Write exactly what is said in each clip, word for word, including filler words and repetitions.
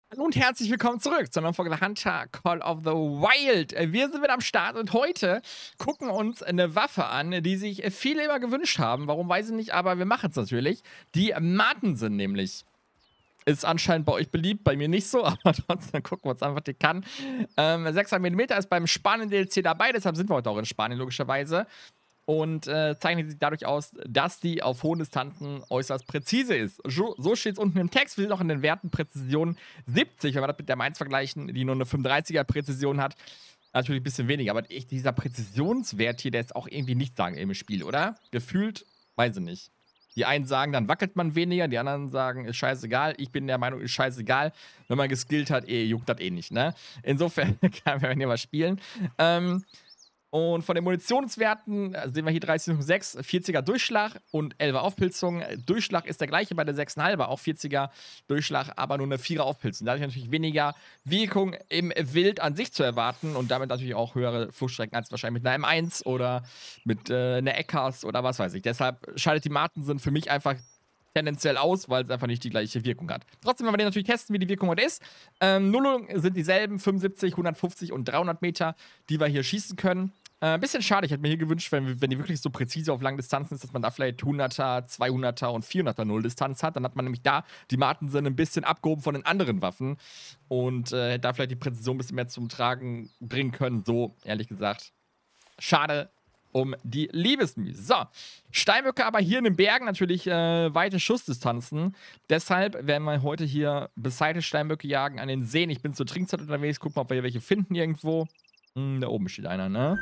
Hallo und herzlich willkommen zurück zu einer neuen Folge Hunter Call of the Wild. Wir sind wieder am Start und heute gucken uns eine Waffe an, die sich viele immer gewünscht haben. Warum, weiß ich nicht, aber wir machen es natürlich. Die Martensen nämlich. Ist anscheinend bei euch beliebt, bei mir nicht so, aber trotzdem gucken wir uns an, was die kann. Ähm, sechshundert Millimeter ist beim Spanien-D L C dabei, deshalb sind wir heute auch in Spanien logischerweise. Und äh, zeichnet sich dadurch aus, dass die auf hohen Distanzen äußerst präzise ist. So, so steht es unten im Text. Wir sind auch in den Werten Präzision siebzig, wenn wir das mit der M eins vergleichen, die nur eine fünfunddreißiger Präzision hat. Natürlich ein bisschen weniger, aber ich, dieser Präzisionswert hier, der ist auch irgendwie nicht sagen im Spiel, oder? Gefühlt, weiß ich nicht. Die einen sagen, dann wackelt man weniger, die anderen sagen, ist scheißegal. Ich bin der Meinung, ist scheißegal. Wenn man geskillt hat, eh, juckt das eh nicht, ne? Insofern kann man hier mal spielen. Ähm, Und von den Munitionswerten sehen wir hier dreißig Komma sechs, vierziger Durchschlag und elfer Aufpilzung. Durchschlag ist der gleiche bei der sechs Komma fünf, auch vierziger Durchschlag, aber nur eine vierer Aufpilzung. Dadurch natürlich weniger Wirkung im Wild an sich zu erwarten und damit natürlich auch höhere Fluchtstrecken als wahrscheinlich mit einer M eins oder mit äh, einer Eckers oder was weiß ich. Deshalb scheidet die Martensen für mich einfach tendenziell aus, weil es einfach nicht die gleiche Wirkung hat. Trotzdem werden wir den natürlich testen, wie die Wirkung heute ist. Ähm, Nullungen sind dieselben, fünfundsiebzig, hundertfünfzig und dreihundert Meter, die wir hier schießen können. Ein äh, bisschen schade, ich hätte mir hier gewünscht, wenn, wenn die wirklich so präzise auf langen Distanzen ist, dass man da vielleicht hunderter, zweihunderter und vierhunderter Nulldistanz hat. Dann hat man nämlich da die Martensen ein bisschen abgehoben von den anderen Waffen und äh, hätte da vielleicht die Präzision ein bisschen mehr zum Tragen bringen können. So, ehrlich gesagt, schade um die Liebesmühe. So, Steinböcke aber hier in den Bergen natürlich äh, weite Schussdistanzen. Deshalb werden wir heute hier beseitigte Steinböcke jagen an den Seen. Ich bin zur Trinkzeit unterwegs. Gucken, ob wir hier welche finden irgendwo. Hm, da oben steht einer, ne?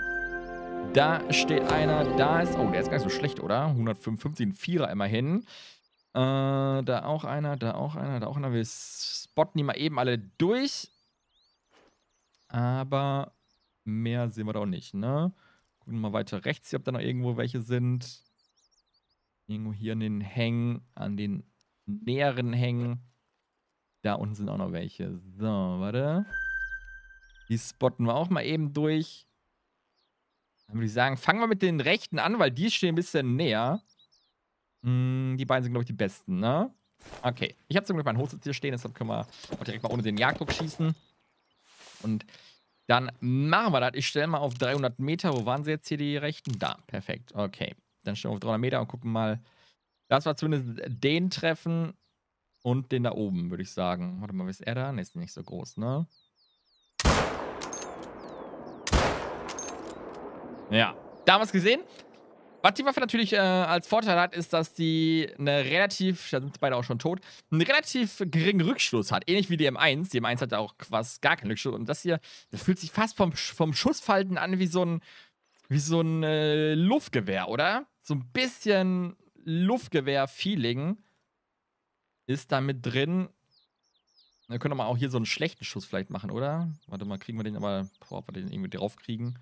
Da steht einer. Da ist... Oh, der ist gar nicht so schlecht, oder? hundertfünfundfünfzig, ein Vierer immerhin. Äh, da auch einer, da auch einer, da auch einer. Wir spotten die mal eben alle durch. Aber mehr sehen wir doch nicht, ne? Gucken wir mal weiter rechts hier, ob da noch irgendwo welche sind. Irgendwo hier an den Hängen, an den näheren Hängen. Da unten sind auch noch welche. So, warte. Die spotten wir auch mal eben durch. Dann würde ich sagen, fangen wir mit den rechten an, weil die stehen ein bisschen näher. Hm, die beiden sind, glaube ich, die besten, ne? Okay. Ich habe zum Glück meinen Host jetzt hier stehen, deshalb können wir auch direkt mal ohne den Jagddruck schießen. Und dann machen wir das. Ich stelle mal auf dreihundert Meter. Wo waren sie jetzt hier, die Rechten? Da, perfekt. Okay. Dann stellen wir auf dreihundert Meter und gucken mal. Das war zumindest den treffen und den da oben, würde ich sagen. Warte mal, ist er da? Ne, ist nicht so groß, ne? Ja, da haben wir es gesehen. Was die Waffe natürlich äh, als Vorteil hat, ist, dass die eine relativ, da sind beide auch schon tot, einen relativ geringen Rückstoß hat. Ähnlich wie die M eins. Die M eins hat auch quasi gar keinen Rückstoß. Und das hier, das fühlt sich fast vom, vom Schussfalten an wie so ein, wie so ein äh, Luftgewehr, oder? So ein bisschen Luftgewehr-Feeling ist da mit drin. Wir können aber auch hier so einen schlechten Schuss vielleicht machen, oder? Warte mal, kriegen wir den aber, boah, ob wir den irgendwie drauf kriegen.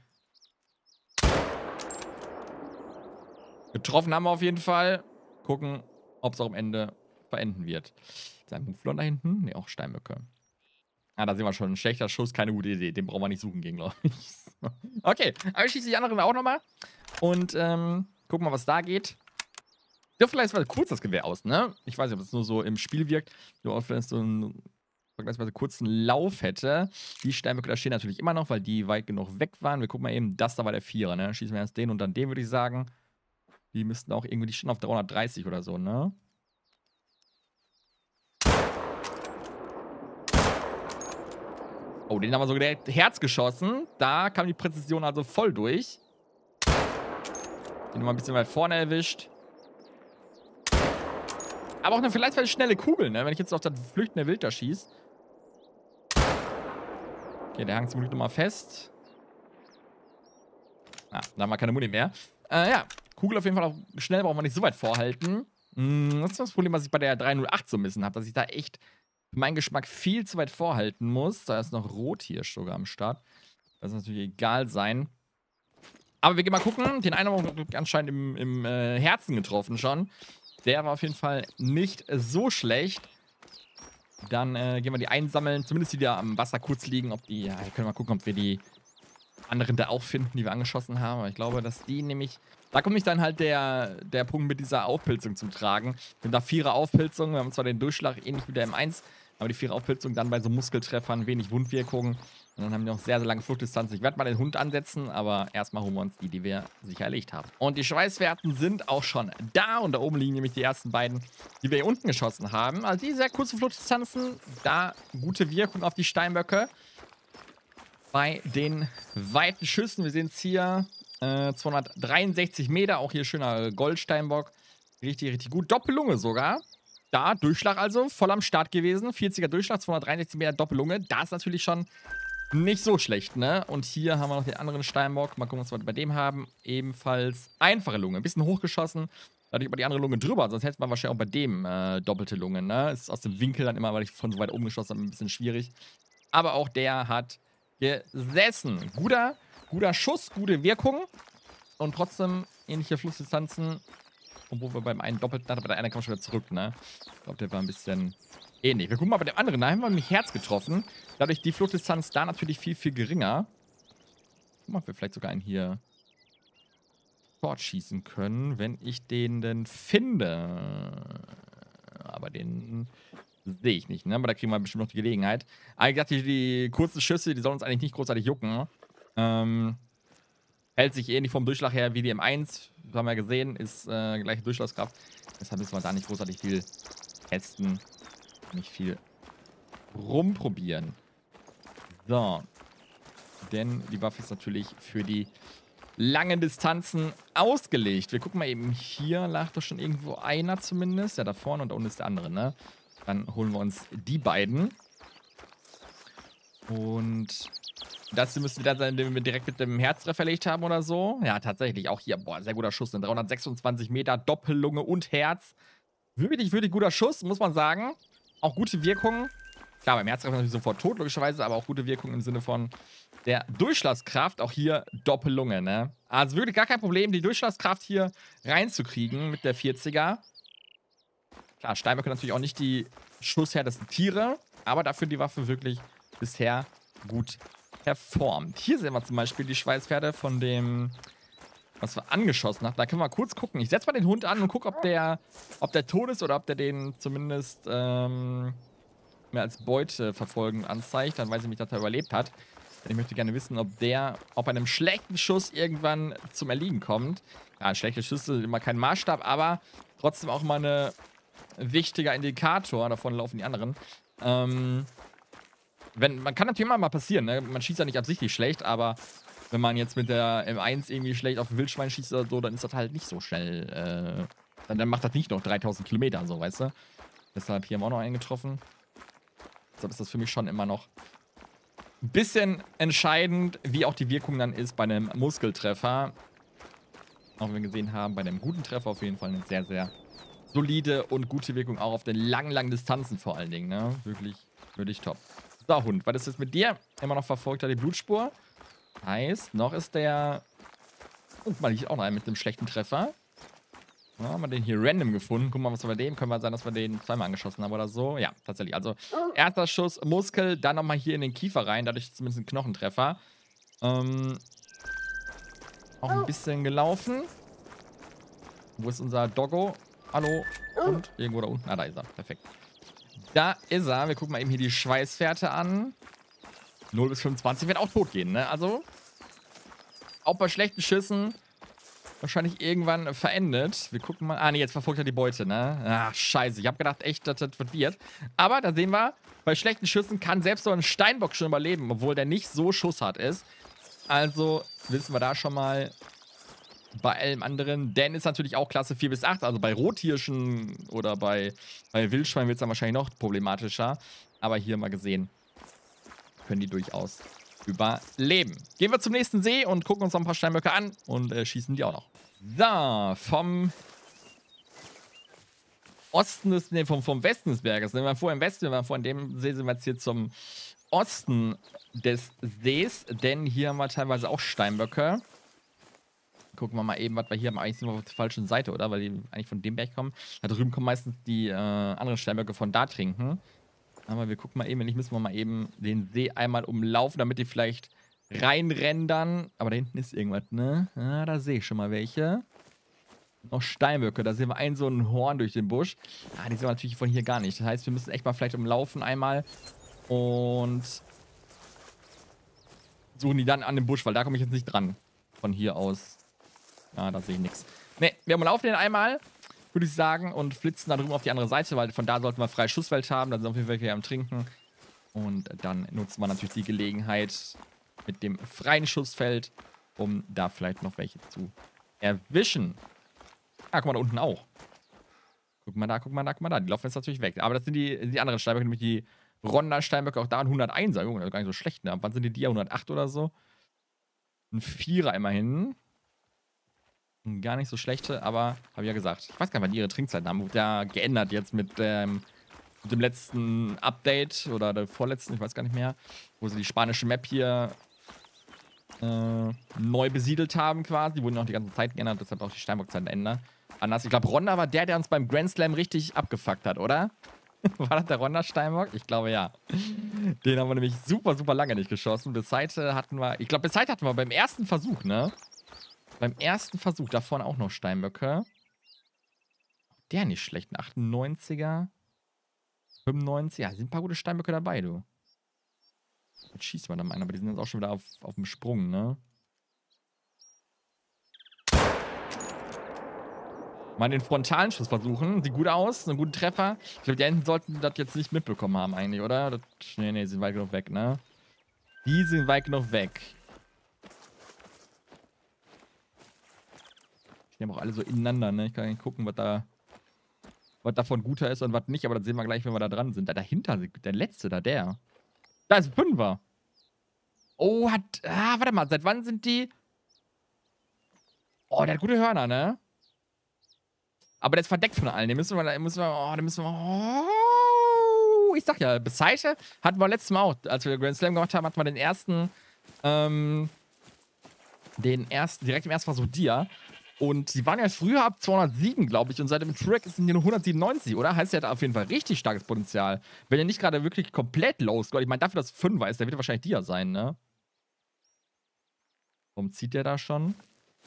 Getroffen haben wir auf jeden Fall. Gucken, ob es auch am Ende verenden wird. Sein Muflon da hinten? Ne, auch Steinböcke. Ah, da sehen wir schon. Ein schlechter Schuss, keine gute Idee. Den brauchen wir nicht suchen gehen, glaube ich. Okay, aber ich schieße die anderen auch nochmal. Und ähm, gucken mal, was da geht. Ja, vielleicht war kurz das Gewehr aus, ne? Ich weiß nicht, ob es nur so im Spiel wirkt. So, wenn es so einen vergleichsweise kurzen Lauf hätte. Die Steinböcke da stehen natürlich immer noch, weil die weit genug weg waren. Wir gucken mal eben, das da war der Vierer, ne? Schießen wir erst den und dann den, würde ich sagen. Die müssten auch irgendwie, die stehen auf dreihundertdreißig oder so, ne? Oh, den haben wir so direkt Herz geschossen. Da kam die Präzision also voll durch. Den nochmal ein bisschen weit vorne erwischt. Aber auch eine vielleicht schnelle Kugel, ne? Wenn ich jetzt auf das flüchtende Wild da schieße. Okay, der hängt zum Glück nochmal fest. Ah, da haben wir keine Muni mehr. Äh, ja. Kugel auf jeden Fall auch schnell, braucht man nicht so weit vorhalten. Das ist das Problem, was ich bei der drei null acht so ein bisschen habe, dass ich da echt für meinen Geschmack viel zu weit vorhalten muss. Da ist noch Rot hier sogar am Start. Das ist natürlich egal sein. Aber wir gehen mal gucken. Den einen haben wir anscheinend im, im äh, Herzen getroffen schon. Der war auf jeden Fall nicht so schlecht. Dann äh, gehen wir die einsammeln. Zumindest die, die da am Wasser kurz liegen. Ob die, ja, wir können mal gucken, ob wir die anderen da auch finden, die wir angeschossen haben. Aber ich glaube, dass die nämlich... Da kommt nicht dann halt der, der Punkt mit dieser Aufpilzung zum Tragen. Wir haben da Vierer Aufpilzung. Wir haben zwar den Durchschlag ähnlich wie der M eins, Aber die Viereraufblitzung dann bei so Muskeltreffern, wenig Wundwirkung. Und dann haben die noch sehr, sehr lange Fluchtdistanz. Ich werde mal den Hund ansetzen, aber erstmal holen wir uns die, die wir sicher erlegt haben. Und die Schweißwerten sind auch schon da. Und da oben liegen nämlich die ersten beiden, die wir hier unten geschossen haben. Also die sehr kurzen Fluchtdistanzen, da gute Wirkung auf die Steinböcke. Bei den weiten Schüssen, wir sehen es hier, äh, zweihundertdreiundsechzig Meter, auch hier schöner Goldsteinbock. Richtig, richtig gut. Doppellunge sogar. Da, Durchschlag also, voll am Start gewesen. vierziger Durchschlag, zweihundertdreiundsechzig Meter Doppellunge. Da ist natürlich schon nicht so schlecht, ne? Und hier haben wir noch den anderen Steinbock. Mal gucken, was wir bei dem haben. Ebenfalls einfache Lunge. Ein bisschen hochgeschossen. Dadurch über die andere Lunge drüber. Sonst hätte man wahrscheinlich auch bei dem äh, doppelte Lunge, ne? Ist aus dem Winkel dann immer, weil ich von so weit oben geschossen habe, ein bisschen schwierig. Aber auch der hat gesessen. Guter, guter Schuss, gute Wirkung. Und trotzdem ähnliche Flussdistanzen. Obwohl wir beim einen doppelten hatten, aber der eine kam schon wieder zurück, ne? Ich glaube, der war ein bisschen ähnlich. Wir gucken mal bei dem anderen. Da haben wir nämlich Herz getroffen. Dadurch die Fluchtdistanz da natürlich viel, viel geringer. Guck mal, ob wir vielleicht sogar einen hier dort schießen können, wenn ich den denn finde. Aber den sehe ich nicht, ne? Aber da kriegen wir bestimmt noch die Gelegenheit. Aber ich dachte, die, die kurzen Schüsse, die sollen uns eigentlich nicht großartig jucken. Ähm... Hält sich ähnlich vom Durchschlag her wie die M eins. Das haben wir gesehen, ist äh, gleiche Durchschlagskraft. Deshalb müssen wir da nicht großartig viel testen. Nicht viel rumprobieren. So. Denn die Waffe ist natürlich für die langen Distanzen ausgelegt. Wir gucken mal eben hier. Lag doch schon irgendwo einer zumindest. Ja, da vorne und da unten ist der andere, ne? Dann holen wir uns die beiden. Und das müsste wieder sein, den wir direkt mit dem Herztreffer verlegt haben oder so. Ja, tatsächlich. Auch hier, boah, sehr guter Schuss. dreihundertsechsundzwanzig Meter, Doppellunge und Herz. Wirklich, wirklich guter Schuss, muss man sagen. Auch gute Wirkung. Klar, beim Herztreffer natürlich sofort tot, logischerweise, aber auch gute Wirkung im Sinne von der Durchschlagskraft. Auch hier Doppellunge, ne? Also wirklich gar kein Problem, die Durchschlagskraft hier reinzukriegen mit der vierziger. Klar, Steinböcke natürlich auch nicht die schusshärtesten Tiere, aber dafür die Waffe wirklich bisher gut performt. Hier sehen wir zum Beispiel die Schweißpferde von dem, was wir angeschossen haben. Da können wir mal kurz gucken. Ich setze mal den Hund an und gucke, ob der, ob der tot ist oder ob der den zumindest ähm, mehr als Beute verfolgen anzeigt. Dann weiß ich nicht, dass er überlebt hat. Denn ich möchte gerne wissen, ob der, ob bei einem schlechten Schuss irgendwann zum Erliegen kommt. Ja, schlechte Schüsse sind immer kein Maßstab, aber trotzdem auch mal ein wichtiger Indikator. Davon laufen die anderen. Ähm... Wenn, man kann natürlich immer mal passieren, ne? Man schießt ja nicht absichtlich schlecht, aber wenn man jetzt mit der M eins irgendwie schlecht auf ein Wildschwein schießt oder so, dann ist das halt nicht so schnell. Äh, dann, dann macht das nicht noch dreitausend Kilometer, so, weißt du? Deshalb hier haben wir auch noch einen getroffen. Deshalb ist das für mich schon immer noch ein bisschen entscheidend, wie auch die Wirkung dann ist bei einem Muskeltreffer. Auch wenn wir gesehen haben, bei einem guten Treffer auf jeden Fall eine sehr, sehr solide und gute Wirkung, auch auf den langen, langen Distanzen vor allen Dingen, ne? Wirklich, wirklich top. So, Hund, was ist jetzt mit dir? Immer noch verfolgt er die Blutspur. Heißt, noch ist der... Und mal liegt auch noch einen mit einem schlechten Treffer. Ja, haben wir den hier random gefunden. Gucken wir mal, was wir bei dem... Können wir sein, dass wir den zweimal angeschossen haben oder so. Ja, tatsächlich. Also, erster Schuss, Muskel, dann nochmal hier in den Kiefer rein. Dadurch zumindest ein Knochentreffer. Ähm... Auch ein bisschen gelaufen. Wo ist unser Doggo? Hallo? Und? Irgendwo da unten. Ah, da ist er. Perfekt. Da ist er. Wir gucken mal eben hier die Schweißfährte an. null bis fünfundzwanzig wird auch tot gehen, ne? Also, auch bei schlechten Schüssen wahrscheinlich irgendwann verendet. Wir gucken mal. Ah, nee, jetzt verfolgt er die Beute, ne? Ach, scheiße. Ich habe gedacht, echt, dass das was wird. Aber da sehen wir, bei schlechten Schüssen kann selbst so ein Steinbock schon überleben, obwohl der nicht so schusshart ist. Also, wissen wir da schon mal bei allem anderen. Denn ist natürlich auch Klasse vier bis acht. Also bei Rothirschen oder bei, bei Wildschwein wird es dann wahrscheinlich noch problematischer. Aber hier mal gesehen, können die durchaus überleben. Gehen wir zum nächsten See und gucken uns noch ein paar Steinböcke an und äh, schießen die auch noch. So, vom Osten des, nee, vom, vom Westen des Berges. Wir waren vorher im Westen, wir waren vorher in dem See, sind wir jetzt hier zum Osten des Sees. Denn hier haben wir teilweise auch Steinböcke. Gucken wir mal eben, was wir hier haben. Eigentlich sind wir auf der falschen Seite, oder? Weil die eigentlich von dem Berg kommen. Da drüben kommen meistens die äh, anderen Steinböcke von da trinken. Aber wir gucken mal eben, wenn nicht, müssen wir mal eben den See einmal umlaufen, damit die vielleicht reinrennen dann. Aber da hinten ist irgendwas, ne? Ah, da sehe ich schon mal welche. Noch Steinböcke. Da sehen wir ein so ein Horn durch den Busch. Ah, die sehen wir natürlich von hier gar nicht. Das heißt, wir müssen echt mal vielleicht umlaufen einmal. Und suchen die dann an dem Busch, weil da komme ich jetzt nicht dran. Von hier aus. Ah, da sehe ich nichts. Ne, wir umlaufen den einmal, würde ich sagen, und flitzen da drüben auf die andere Seite, weil von da sollten wir freie Schussfeld haben. Dann sind auf jeden Fall hier am Trinken. Und dann nutzen wir natürlich die Gelegenheit mit dem freien Schussfeld, um da vielleicht noch welche zu erwischen. Ah, guck mal, da unten auch. Guck mal da, guck mal da, guck mal da. Die laufen jetzt natürlich weg. Aber das sind die, die anderen Steinböcke, nämlich die Ronda Steinböcke, auch da ein hunderteins. Junge, das ist gar nicht so schlecht, ne? Wann sind die die? hundertacht oder so? Ein Vierer immerhin. Gar nicht so schlechte, aber habe ich ja gesagt. Ich weiß gar nicht, wann ihre Trinkzeiten haben. Wurde ja geändert jetzt mit, ähm, mit dem letzten Update oder der vorletzten, ich weiß gar nicht mehr, wo sie die spanische Map hier äh, neu besiedelt haben quasi. Die wurden auch die ganze Zeit geändert, deshalb auch die Steinbockzeiten ändern. Anders. Ich glaube, Ronda war der, der uns beim Grand Slam richtig abgefuckt hat, oder? War das der Ronda Steinbock? Ich glaube, ja. Den haben wir nämlich super, super lange nicht geschossen. Bis heute hatten wir, ich glaube, bis heute hatten wir beim ersten Versuch, ne? Beim ersten Versuch, da vorne auch noch Steinböcke. Der nicht schlecht, ein achtundneunziger. fünfundneunziger, ja, sind ein paar gute Steinböcke dabei, du. Jetzt schießt man dann einen, aber die sind jetzt auch schon wieder auf, auf dem Sprung, ne? Mal den frontalen Schuss versuchen. Sieht gut aus, ein guter Treffer. Ich glaube, die Enten sollten das jetzt nicht mitbekommen haben eigentlich, oder? Das, nee, nee, sind weit genug weg, ne? Die sind weit genug weg. Die haben auch alle so ineinander, ne? Ich kann nicht gucken, was da was davon guter ist und was nicht, aber das sehen wir gleich, wenn wir da dran sind. Da dahinter, der letzte, da der. Da ist ein Fünfer. Oh, hat... Ah, warte mal, seit wann sind die... Oh, der hat gute Hörner, ne? Aber der ist verdeckt von allen. Den müssen wir... Den müssen wir... Oh, den müssen wir... Oh, ich sag ja, bis Seite hatten wir letztes Mal auch, als wir Grand Slam gemacht haben, hatten wir den ersten... Ähm... Den ersten... Direkt im ersten Versuch Dia. Und die waren ja früher ab zweihundertsieben, glaube ich. Und seit dem Track sind die nur hundertsiebenundneunzig, oder? Heißt, der hat auf jeden Fall richtig starkes Potenzial. Wenn er nicht gerade wirklich komplett low scored. Ich meine, dafür, dass Fünfer ist, der wird wahrscheinlich Dia sein, ne? Warum zieht der da schon?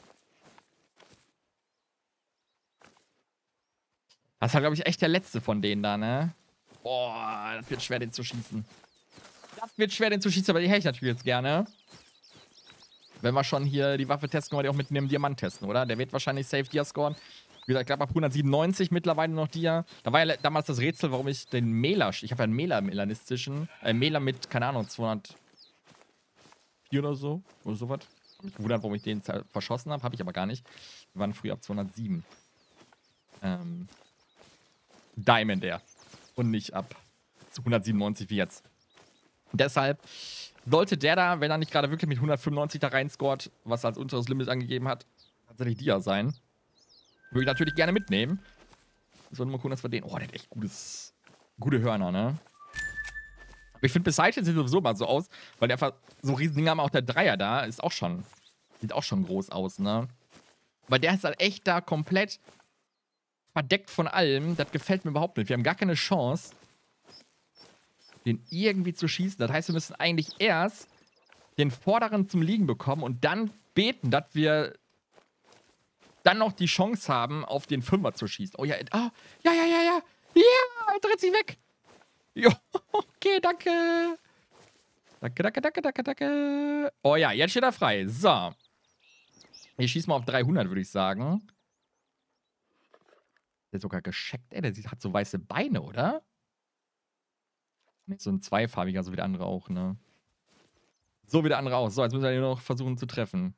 Das war, glaube ich, echt der letzte von denen da, ne? Boah, das wird schwer, den zu schießen. Das wird schwer, den zu schießen, aber die hätte ich natürlich jetzt gerne. Wenn wir schon hier die Waffe testen, können wir die auch mit einem Diamant testen, oder? Der wird wahrscheinlich safe Dia scoren. Wie gesagt, ich glaube ab hundertsiebenundneunzig mittlerweile noch Dia. Da war ja damals das Rätsel, warum ich den Mela... Ich habe ja einen Mela-melanistischen... Äh, Mela mit, keine Ahnung, zweihundertvier oder so. Oder sowas. Ich mich gewundert, warum ich den verschossen habe. Habe ich aber gar nicht. Wir waren früher ab zweihundertsieben. Ähm... Diamond der. Und nicht ab hundertsiebenundneunzig wie jetzt. Und deshalb... Sollte der da, wenn er nicht gerade wirklich mit hundertfünfundneunzig da reinscoret, was er als unteres Limit angegeben hat, tatsächlich Dia sein. Würde ich natürlich gerne mitnehmen. Sollen wir mal gucken, dass wir den... Oh, der hat echt gutes, gute Hörner, ne? Aber ich finde, bis Seite sieht sowieso mal so aus, weil der einfach so riesen Dinger haben. Auch der Dreier da ist auch schon... Sieht auch schon groß aus, ne? Weil der ist halt echt da komplett verdeckt von allem. Das gefällt mir überhaupt nicht. Wir haben gar keine Chance, den irgendwie zu schießen. Das heißt, wir müssen eigentlich erst den vorderen zum Liegen bekommen und dann beten, dass wir dann noch die Chance haben, auf den Fünfer zu schießen. Oh ja, oh, ja, ja, ja, ja. Ja, er dreht sich weg. Jo, okay, danke. Danke, danke, danke, danke, danke. Oh ja, jetzt steht er frei. So. Ich schieße mal auf dreihundert, würde ich sagen. Der ist sogar gescheckt, ey. Der hat so weiße Beine, oder? Nicht so ein zweifarbiger, so wie der andere auch, ne? So wie der andere auch. So, jetzt müssen wir hier noch versuchen zu treffen.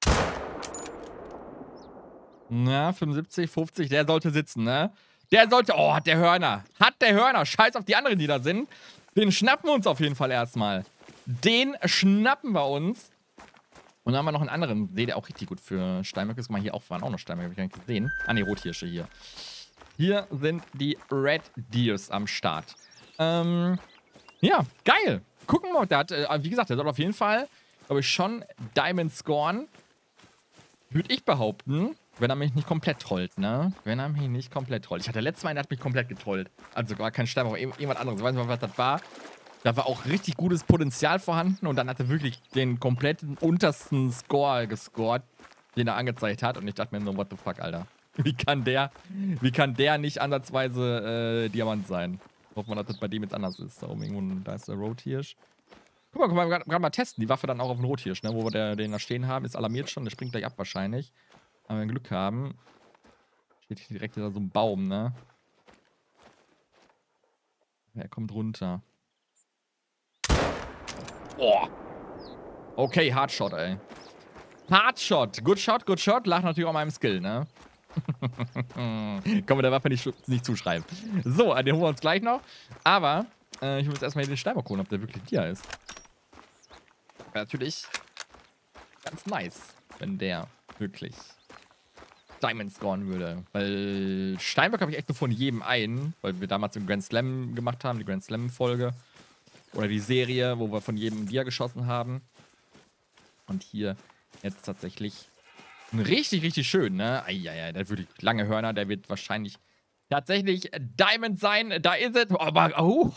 Na, fünfundsiebzig, fünfzig, der sollte sitzen, ne? Der sollte... Oh, hat der Hörner. Hat der Hörner. Scheiß auf die anderen, die da sind. Den schnappen wir uns auf jeden Fall erstmal. Den schnappen wir uns. Und dann haben wir noch einen anderen. Seht ihr auch richtig gut für Steinböcke. Guck mal, hier auch waren auch noch Steinböcke. Hab ich gar nicht gesehen. Ah, ne, Rothirsche hier. Hier sind die Red Deers am Start. Ähm... Ja, geil. Gucken wir mal. Der hat, äh, wie gesagt, der soll auf jeden Fall, glaube ich, schon Diamond scoren. Würde ich behaupten, wenn er mich nicht komplett trollt, ne? Wenn er mich nicht komplett trollt. Ich hatte letztes Mal, der hat mich komplett getrollt. Also gar kein Stein, aber irgendwas anderes. Ich weiß nicht, was das war. Da war auch richtig gutes Potenzial vorhanden und dann hat er wirklich den kompletten untersten Score gescored, den er angezeigt hat. Und ich dachte mir so, what the fuck, Alter. Wie kann der, wie kann der nicht ansatzweise äh, Diamant sein? Hoffen wir, dass das bei dem jetzt anders ist. Da oben irgendwo, da ist der Rothirsch. Guck mal, können wir gerade mal testen. Die Waffe dann auch auf den Rothirsch, ne? Wo wir der, den da stehen haben. Ist alarmiert schon, der springt gleich ab wahrscheinlich. Aber wenn wir Glück haben. Steht hier direkt hinter so einem Baum, ne? Er kommt runter. Oh. Okay, Hardshot, ey. Hardshot. Good shot, good shot. Lag natürlich auch meinem Skill, ne? Können wir der Waffe nicht, nicht zuschreiben. So, den holen wir uns gleich noch. Aber äh, ich muss jetzt erstmal hier den Steinbock holen, ob der wirklich Dia ist. Wäre natürlich ganz nice, wenn der wirklich Diamond scoren würde. Weil Steinbock habe ich echt nur von jedem einen, weil wir damals den Grand Slam gemacht haben, die Grand Slam-Folge. Oder die Serie, wo wir von jedem Dia geschossen haben. Und hier jetzt tatsächlich ein richtig, richtig schön, ne? Eieiei, der wird lange Hörner, der wird wahrscheinlich tatsächlich Diamond sein. Da ist es. Aber, oh,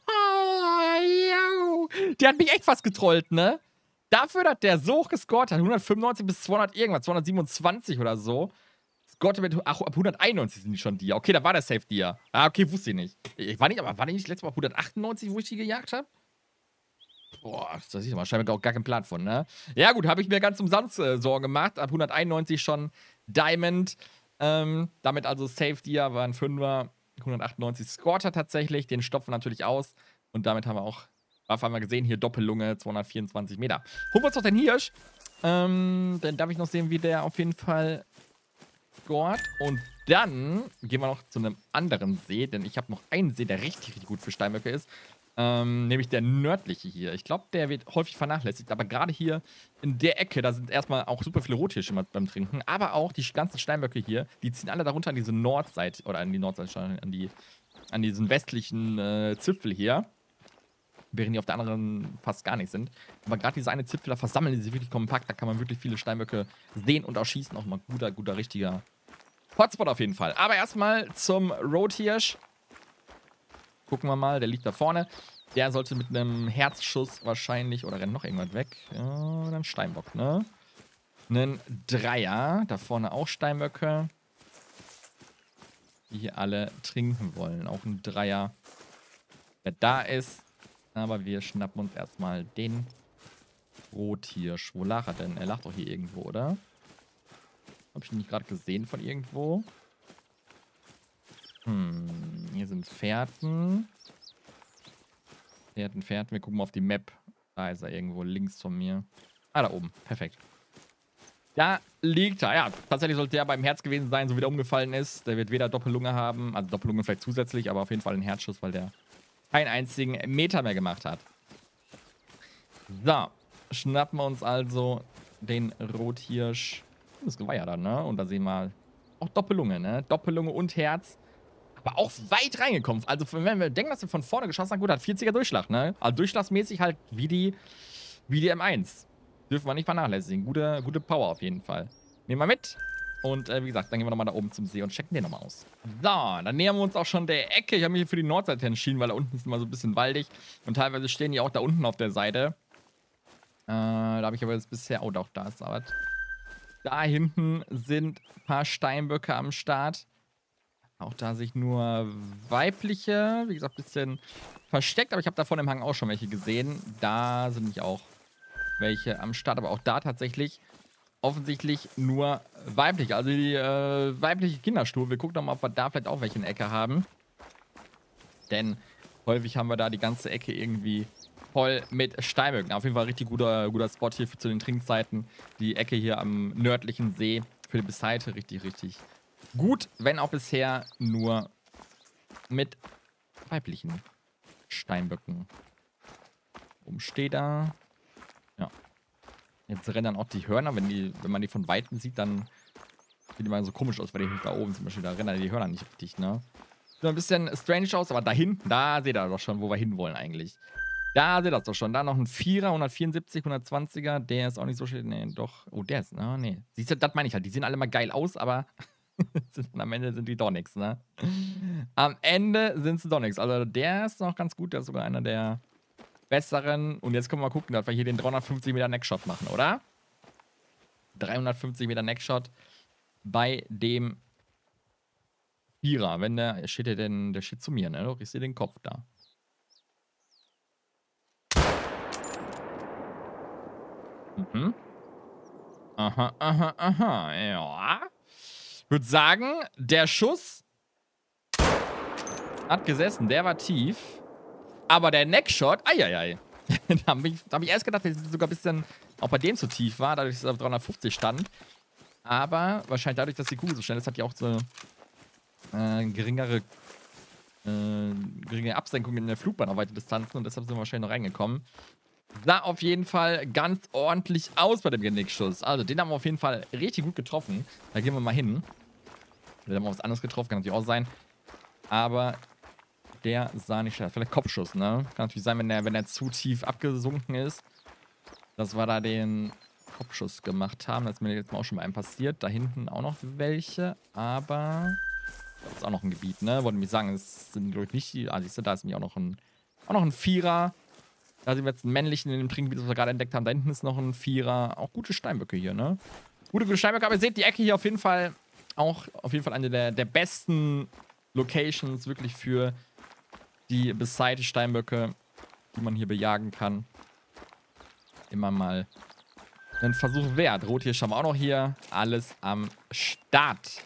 der hat mich echt fast getrollt, ne? Dafür, dass der so hoch gescored hat, hundertfünfundneunzig bis zweihundert irgendwas, zweihundertsiebenundzwanzig oder so. Scored mit, ach, ab hunderteinundneunzig sind die schon Dia. Okay, da war der Safe Dia. Ah, okay, wusste ich nicht. Ich war nicht, aber war nicht letztes Mal hundertachtundneunzig, wo ich die gejagt habe? Boah, da sieht man scheinbar auch gar keinen Plan von, ne? Ja gut, habe ich mir ganz umsonst äh, Sorgen gemacht. Ab hunderteinundneunzig schon Diamond. Ähm, damit also Safe Dia war ein Fünfer. hundertachtundneunzig scored er tatsächlich. Den stopfen wir natürlich aus. Und damit haben wir auch, Waffe haben wir gesehen, hier Doppellunge, zweihundertvierundzwanzig Meter. Holen wir uns doch den Hirsch. Ähm, dann darf ich noch sehen, wie der auf jeden Fall scored. Und dann gehen wir noch zu einem anderen See, denn ich habe noch einen See, der richtig, richtig gut für Steinböcke ist. Ähm, nämlich der nördliche hier. Ich glaube, der wird häufig vernachlässigt, aber gerade hier in der Ecke, da sind erstmal auch super viele Rothirsche beim Trinken, aber auch die ganzen Steinböcke hier, die ziehen alle darunter an diese Nordseite, oder an die Nordseite, an, die, an diesen westlichen äh, Zipfel hier, während die auf der anderen fast gar nicht sind. Aber gerade diese eine Zipfel, da versammeln die sich wirklich kompakt, da kann man wirklich viele Steinböcke sehen und auch schießen. Auch mal guter, guter, richtiger Hotspot auf jeden Fall. Aber erstmal zum Rothirsch. Gucken wir mal, der liegt da vorne. Der sollte mit einem Herzschuss wahrscheinlich, oder rennt noch irgendwas weg? Ja, dann Steinbock, ne? Einen Dreier. Da vorne auch Steinböcke. Die hier alle trinken wollen. Auch ein Dreier, der da ist. Aber wir schnappen uns erstmal den Rothirsch. Wo lag er denn? Er lag doch hier irgendwo, oder? Hab ich ihn nicht gerade gesehen von irgendwo? Hm, hier sind Fährten. Fährten, Fährten. Wir gucken mal auf die Map. Da ist er irgendwo links von mir. Ah, da oben. Perfekt. Da liegt er. Ja, tatsächlich sollte der beim Herz gewesen sein, so wie der umgefallen ist. Der wird weder Doppellunge haben, also Doppellunge vielleicht zusätzlich, aber auf jeden Fall einen Herzschuss, weil der keinen einzigen Meter mehr gemacht hat. So, schnappen wir uns also den Rothirsch. Das war ja dann, ne? Und da sehen wir auch Doppellunge, ne? Doppellunge und Herz. Aber auch weit reingekommen. Also, wenn wir denken, dass wir von vorne geschossen haben, gut, hat vierziger Durchschlag, ne? Also, durchschlagsmäßig halt wie die, wie die M eins. Dürfen wir nicht vernachlässigen. Gute, gute Power auf jeden Fall. Nehmen wir mit. Und äh, wie gesagt, dann gehen wir nochmal da oben zum See und checken den nochmal aus. So, dann nähern wir uns auch schon der Ecke. Ich habe mich hier für die Nordseite entschieden, weil da unten ist immer so ein bisschen waldig. Und teilweise stehen die auch da unten auf der Seite. Äh, da habe ich aber jetzt bisher... Oh, doch, da ist aber... Da hinten sind ein paar Steinböcke am Start. Auch da sich nur weibliche, wie gesagt, ein bisschen versteckt. Aber ich habe da vorne im Hang auch schon welche gesehen. Da sind nämlich auch welche am Start. Aber auch da tatsächlich offensichtlich nur weibliche. Also die äh, weibliche Kinderstuhl. Wir gucken doch mal, ob wir da vielleicht auch welche in der Ecke haben. Denn häufig haben wir da die ganze Ecke irgendwie voll mit Steinböcken. Auf jeden Fall richtig guter, guter Spot hier für, zu den Trinkzeiten. Die Ecke hier am nördlichen See für die Seite richtig, richtig gut. Wenn auch bisher nur mit weiblichen Steinböcken. Oben steht da. Ja. Jetzt rennen dann auch die Hörner. Wenn, die, wenn man die von Weitem sieht, dann sieht die mal so komisch aus, weil die da oben zum Beispiel, da rennen die Hörner nicht richtig, ne? Sieht ein bisschen strange aus, aber da hinten, da seht ihr doch schon, wo wir hinwollen eigentlich. Da seht ihr das doch schon. Da noch ein Vierer, hundertvierundsiebzig, hundertzwanziger. Der ist auch nicht so schön. Nee, doch. Oh, der ist, ne? Nee. Siehst du, das meine ich halt. Die sehen alle mal geil aus, aber am Ende sind die doch nichts, ne? Am Ende sind sie doch nichts. Also der ist noch ganz gut. Der ist sogar einer der besseren. Und jetzt können wir mal gucken, dass wir hier den dreihundertfünfzig Meter Neckshot machen, oder? dreihundertfünfzig Meter Neckshot bei dem Vierer. Wenn der, steht der denn, der steht zu mir, ne? Doch, ich sehe den Kopf da. Mhm. Aha, aha, aha, ja. Ich würde sagen, der Schuss hat gesessen, der war tief. Aber der Neckshot, eieiei. da habe ich, hab ich erst gedacht, dass es sogar ein bisschen auch bei dem zu tief war, dadurch, dass es auf dreihundertfünfzig stand. Aber wahrscheinlich dadurch, dass die Kugel so schnell ist, hat die auch so äh, geringere, äh, geringe Absenkung in der Flugbahn auf weite Distanzen und deshalb sind wir wahrscheinlich noch reingekommen. Sah auf jeden Fall ganz ordentlich aus bei dem Genickschuss. Also den haben wir auf jeden Fall richtig gut getroffen. Da gehen wir mal hin. Wir haben auch was anderes getroffen, kann natürlich auch sein. Aber der sah nicht schlecht. Vielleicht Kopfschuss, ne? Kann natürlich sein, wenn der, wenn der zu tief abgesunken ist, dass wir da den Kopfschuss gemacht haben. Das ist mir jetzt mal auch schon mal einem passiert. Da hinten auch noch welche, aber das ist auch noch ein Gebiet, ne? Wollte mich sagen, es sind glaube ich nicht die. Ah, siehst du, da ist nämlich auch noch ein, auch noch ein Vierer. Da sind wir jetzt einen männlichen in dem Trinkgebiet, das wir gerade entdeckt haben. Da hinten ist noch ein Vierer. Auch gute Steinböcke hier, ne? Gute, gute Steinböcke. Aber ihr seht, die Ecke hier auf jeden Fall auch auf jeden Fall eine der, der besten Locations wirklich für die Beside Steinböcke, die man hier bejagen kann. Immer mal einen Versuch wert. Rothirsche haben wir auch noch hier. Alles am Start.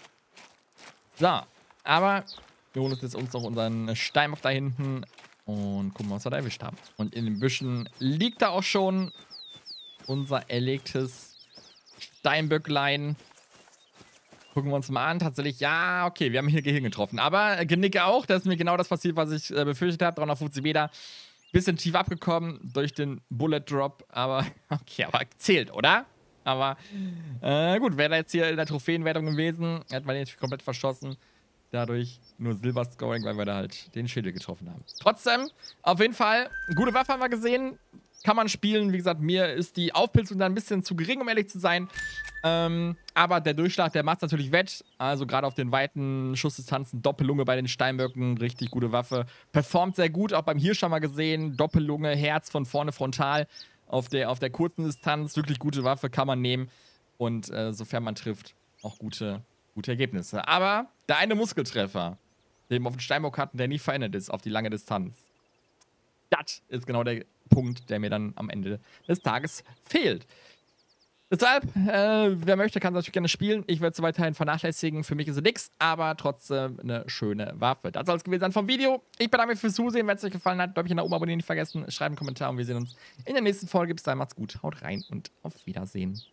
So, aber wir holen uns jetzt uns noch unseren Steinbock da hinten und gucken, was wir da erwischt haben. Und in den Büschen liegt da auch schon unser erlegtes Steinböcklein. Gucken wir uns mal an. Tatsächlich, ja, okay, wir haben hier Gehirn getroffen. Aber Genicke auch. Das ist mir genau das passiert, was ich äh, befürchtet habe. dreihundertfünfzig Meter. Bisschen tief abgekommen durch den Bullet Drop. Aber, okay, aber zählt, oder? Aber, äh, gut, wäre da jetzt hier in der Trophäenwertung gewesen, hätten wir den natürlich komplett verschossen. Dadurch nur Silber-Scoring, weil wir da halt den Schädel getroffen haben. Trotzdem, auf jeden Fall, gute Waffe haben wir gesehen. Kann man spielen. Wie gesagt, mir ist die Aufpilzung da ein bisschen zu gering, um ehrlich zu sein. Ähm, aber der Durchschlag, der macht es natürlich wett. Also gerade auf den weiten Schussdistanzen, Doppellunge bei den Steinböcken, richtig gute Waffe. Performt sehr gut, auch beim Hirsch haben wir gesehen. Doppellunge, Herz von vorne frontal. Auf der, auf der kurzen Distanz, wirklich gute Waffe, kann man nehmen. Und äh, sofern man trifft, auch gute, gute Ergebnisse. Aber der eine Muskeltreffer, den wir auf den Steinbock hatten, der nie verändert ist auf die lange Distanz. Das ist genau der Punkt, der mir dann am Ende des Tages fehlt. Deshalb, äh, wer möchte, kann es natürlich gerne spielen. Ich werde es weiterhin vernachlässigen. Für mich ist es nix, aber trotzdem eine schöne Waffe. Das soll es gewesen sein vom Video. Ich bedanke mich fürs Zusehen. Wenn es euch gefallen hat, Däumchen nach oben abonnieren nicht vergessen. Schreibt einen Kommentar und wir sehen uns in der nächsten Folge. Bis dahin, macht's gut. Haut rein und auf Wiedersehen.